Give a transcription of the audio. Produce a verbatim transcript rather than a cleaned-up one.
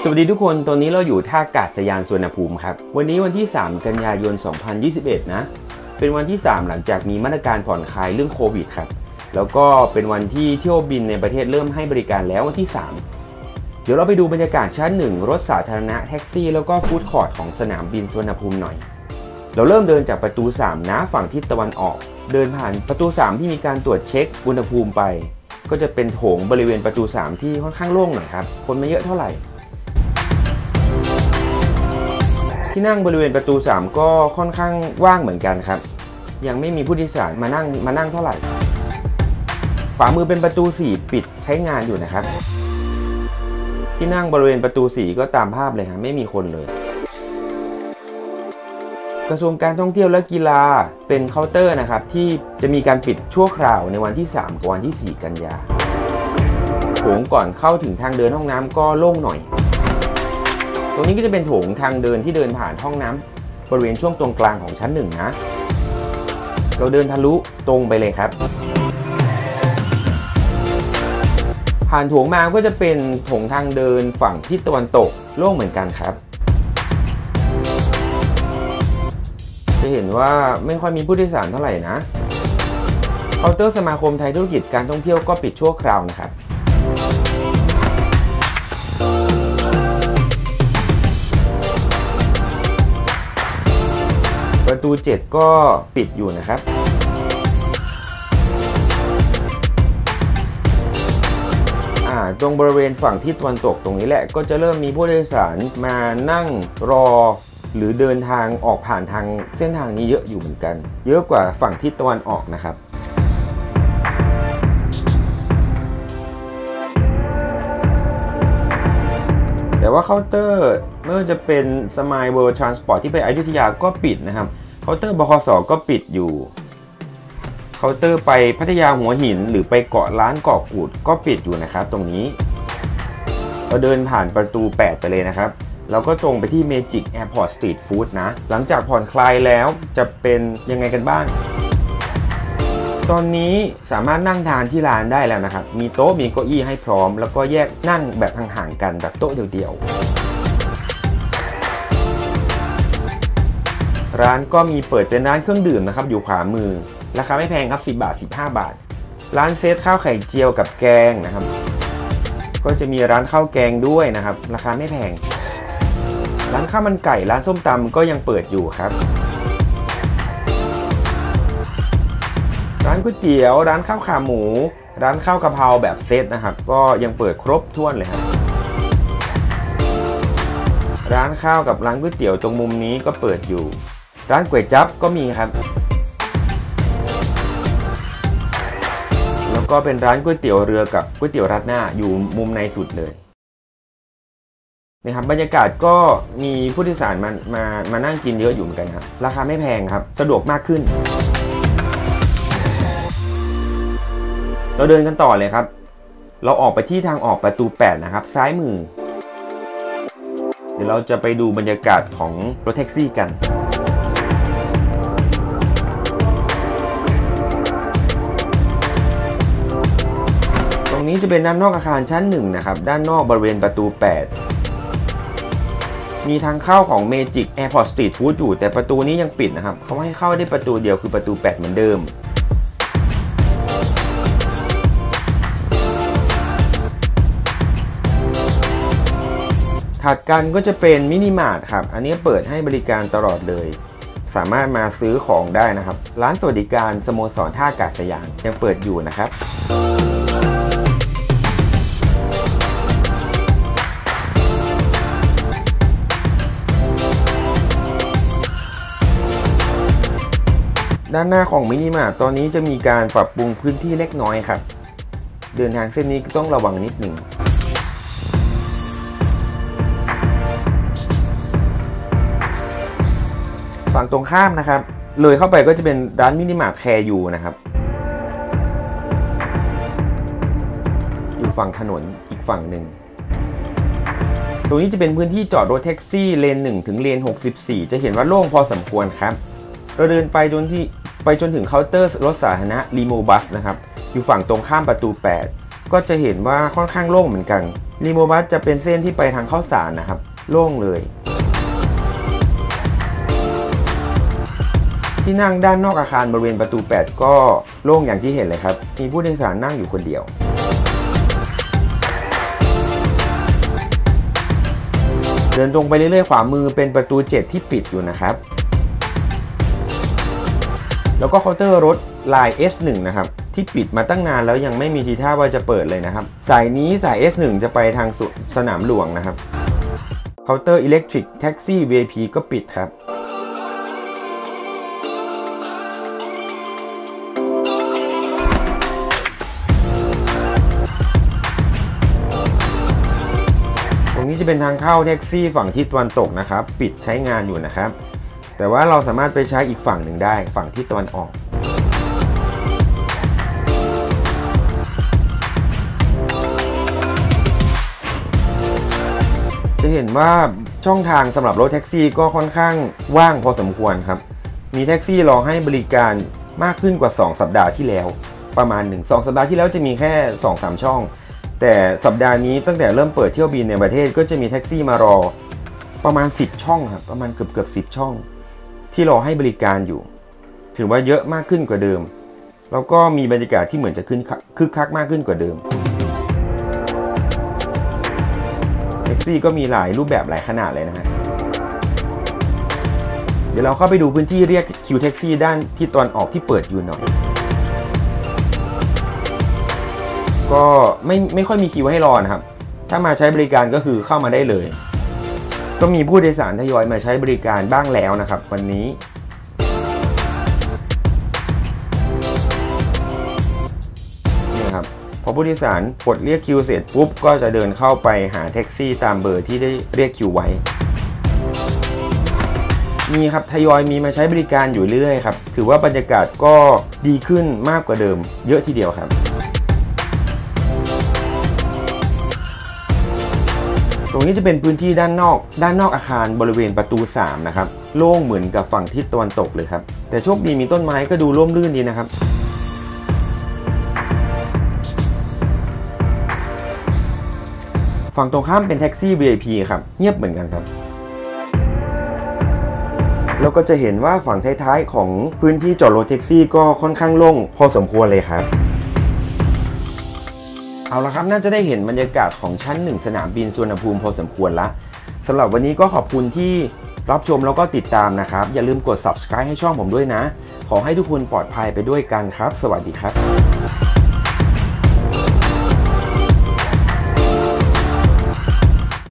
สวัสดีทุกคนตอนนี้เราอยู่ท่าอากาศยานสุวรรณภูมิครับวันนี้วันที่สามกันยายนสองพันยี่สิบเอ็ดนะเป็นวันที่สามหลังจากมีมาตรการผ่อนคลายเรื่องโควิดครับแล้วก็เป็นวันที่เที่ยวบินในประเทศเริ่มให้บริการแล้ววันที่สามเดี๋ยวเราไปดูบรรยากาศชั้นหนึ่งรถสาธารณะแท็กซี่แล้วก็ฟู้ดคอร์ทของสนามบินสุวรรณภูมิหน่อยเราเริ่มเดินจากประตูสามนะฝั่งทิศตะวันออกเดินผ่านประตูสามที่มีการตรวจเช็คอุณหภูมิไปก็จะเป็นโถงบริเวณประตูสามที่ค่อนข้างโล่งหน่อยครับคนไม่เยอะเท่าไหร่ที่นั่งบริเวณประตูสามก็ค่อนข้างว่างเหมือนกันครับยังไม่มีผู้โดยสารมานั่งมานั่งเท่าไหร่ขวามือเป็นประตูสี่ปิดใช้งานอยู่นะครับที่นั่งบริเวณประตูสี่ก็ตามภาพเลยครับไม่มีคนเลยกระทรวงการท่องเที่ยวและกีฬาเป็นเคาน์เตอร์นะครับที่จะมีการปิดชั่วคราวในวันที่สามกับวันที่สี่กันยาโถงก่อนเข้าถึงทางเดินห้องน้ำก็โล่งหน่อยตรงนี้ก็จะเป็นโถงทางเดินที่เดินผ่านห้องน้ำบริเวณช่วงตรงกลางของชั้นหนึ่งนะเราเดินทะลุตรงไปเลยครับผ่านโถงมาก็จะเป็นโถงทางเดินฝั่งทิศตะวันตกโล่งเหมือนกันครับจะเห็นว่าไม่ค่อยมีผู้โดยสารเท่าไหร่นะเคาน์เตอร์สมาคมไทยธุรกิจการท่องเที่ยวก็ปิดชั่วคราวนะครับประตูเจ็ดก็ปิดอยู่นะครับตรงบริเวณฝั่งทิศตะวันตกตรงนี้แหละก็จะเริ่มมีผู้โดยสารมานั่งรอหรือเดินทางออกผ่านทางเส้นทางนี้เยอะอยู่เหมือนกันเยอะกว่าฝั่งทิศตะวันออกนะครับแต่ว่าเคาน์เตอร์ไม่ว่าจะเป็นสมายเวิลด์ทรานสปอร์ตที่ไปอยุธยาก็ปิดนะครับเคาน์เตอร์บขส.ก็ปิดอยู่เคาน์เตอร์ไปพัทยาหัวหินหรือไปเกาะล้านเกาะกูดก็ปิดอยู่นะครับตรงนี้เราเดินผ่านประตูแปดไปเลยนะครับเราก็ตรงไปที่ Magic Airport Street Food นะหลังจากผ่อนคลายแล้วจะเป็นยังไงกันบ้างตอนนี้สามารถนั่งทานที่ร้านได้แล้วนะครับมีโต๊ะมีเก้าอี้ให้พร้อมแล้วก็แยกนั่งแบบห่างๆกันแบบโต๊ะเดียวๆร้านก็มีเปิดเป็นร้านเครื่องดื่มนะครับอยู่ขวามือราคาไม่แพงครับสิบบาทสิบห้าบาทร้านเซตข้าวไข่เจียวกับแกงนะครับก็จะมีร้านข้าวแกงด้วยนะครับราคาไม่แพงร้านข้าวมันไก่ร้านส้มตำก็ยังเปิดอยู่ครับร้านก๋วยเตี๋ยวร้านข้าวขาหมูร้านข้าวกะเพราแบบเซตนะครับก็ยังเปิดครบถ้วนเลยครับร้านข้าวกับร้านก๋วยเตี๋ยวตรงมุมนี้ก็เปิดอยู่ร้านก๋วยจั๊บก็มีครับแล้วก็เป็นร้านก๋วยเตี๋ยวเรือกับก๋วยเตี๋ยวราดหน้าอยู่มุมในสุดเลยนะครับบรรยากาศก็มีผู้โดยสารมามามานั่งกินเยอะอยู่เหมือนกันครับราคาไม่แพงครับสะดวกมากขึ้นเราเดินกันต่อเลยครับเราออกไปที่ทางออกประตูแปดนะครับซ้ายมือเดี๋ยวเราจะไปดูบรรยากาศของรถแท็กซี่กันตรงนี้จะเป็นด้านนอกอาคารชั้นหนึ่งนะครับด้านนอกบริเวณประตูแปดมีทางเข้าของ Magic Airport Street Food อยู่แต่ประตูนี้ยังปิดนะครับเขาให้เข้าได้ประตูเดียวคือประตูแปดเหมือนเดิมถัดกันก็จะเป็นมินิมาร์ทครับอันนี้เปิดให้บริการตลอดเลยสามารถมาซื้อของได้นะครับร้านสวัสดิการสโมสรท่าอากาศยานยังเปิดอยู่นะครับด้านหน้าของมินิมาร์ทตอนนี้จะมีการปรับปรุงพื้นที่เล็กน้อยครับเดินทางเส้นนี้ก็ต้องระวังนิดหนึ่งฝั่งตรงข้ามนะครับเลยเข้าไปก็จะเป็นร้านมินิมาร์ทแคร์ยูนะครับอยู่ฝั่งถนนอีกฝั่งหนึ่งตรงนี้จะเป็นพื้นที่จอดรถแท็กซี่เลนหนึ่งถึงเลนหกสิบสี่จะเห็นว่าโล่งพอสมควรครับเราเดินไปจนที่ไปจนถึงเคาน์เตอร์รถสาธารณะรีโมบัสนะครับอยู่ฝั่งตรงข้ามประตูแปดก็จะเห็นว่าค่อนข้างโล่งเหมือนกันรีโมบัสจะเป็นเส้นที่ไปทางเข้าสารนะครับโล่งเลยที่นั่งด้านนอกอาคารบริเวณประตูแปดก็โล่งอย่างที่เห็นเลยครับมีผู้โดยสารนั่งอยู่คนเดียวเดินตรงไปเรื่อยๆขวามือเป็นประตูเจ็ดที่ปิดอยู่นะครับแล้วก็เคาน์เตอร์รถลาย เอส หนึ่ง นะครับที่ปิดมาตั้งนานแล้วยังไม่มีทีท่าว่าจะเปิดเลยนะครับสายนี้สาย เอส หนึ่ง จะไปทางสนามหลวงนะครับเคาน์เตอร์อิเล็กทริกแท็กซี่ วี ไอ พี ก็ปิดครับตรงนี้จะเป็นทางเข้าแท็กซี่ฝั่งทิศตะวันตกนะครับปิดใช้งานอยู่นะครับแต่ว่าเราสามารถไปใช้อีกฝั่งหนึ่งได้ฝั่งทิศตะวันออกจะเห็นว่าช่องทางสำหรับรถแท็กซี่ก็ค่อนข้างว่างพอสมควรครับมีแท็กซี่รอให้บริการมากขึ้นกว่าสองสัปดาห์ที่แล้วประมาณหนึ่ง สองสัปดาห์ที่แล้วจะมีแค่ สองสาม ช่องแต่สัปดาห์นี้ตั้งแต่เริ่มเปิดเที่ยวบินในประเทศก็จะมีแท็กซี่มารอประมาณสิบช่องครับประมาณเกือบเกือบสิบช่องที่รอให้บริการอยู่ถือว่าเยอะมากขึ้นกว่าเดิมแล้วก็มีบรรยากาศที่เหมือนจะขึ้นคึกคักมากขึ้นกว่าเดิมแท็กซี่ก็มีหลายรูปแบบหลายขนาดเลยนะฮะเดี๋ยวเราเข้าไปดูพื้นที่เรียกคิวแท็กซี่ด้านที่ตอนออกที่เปิดอยู่หน่อยก็ไม่ไม่ค่อยมีคิวให้รอนะครับถ้ามาใช้บริการก็คือเข้ามาได้เลยก็มีผู้โดยสารทยอยมาใช้บริการบ้างแล้วนะครับวันนี้นี่ครับพอผู้โดยสารกดเรียกคิวเสร็จปุ๊บก็จะเดินเข้าไปหาแท็กซี่ตามเบอร์ที่ได้เรียกคิวไว้มีครับทยอยมีมาใช้บริการอยู่เรื่อยๆครับถือว่าบรรยากาศก็ดีขึ้นมากกว่าเดิมเยอะทีเดียวครับตรงนี้จะเป็นพื้นที่ด้านนอกด้านนอกอาคารบริเวณประตูสามนะครับโล่งเหมือนกับฝั่งทิศตะวันตกเลยครับแต่โชคดีมีต้นไม้ก็ดูร่มรื่นดีนะครับฝั่งตรงข้ามเป็นแท็กซี่ วี ไอ พี ครับเงียบเหมือนกันครับแล้วก็จะเห็นว่าฝั่งท้ายๆของพื้นที่จอดรถแท็กซี่ก็ค่อนข้างโล่งพอสมควรเลยครับเอาละครับน่าจะได้เห็นบรรยากาศของชั้นหนึ่งสนามบินสุวรรณภูมิพอสมควรละสำหรับวันนี้ก็ขอบคุณที่รับชมแล้วก็ติดตามนะครับอย่าลืมกด ซับสไครบ์ ให้ช่องผมด้วยนะขอให้ทุกคนปลอดภัยไปด้วยกันครับสวัสดีครับ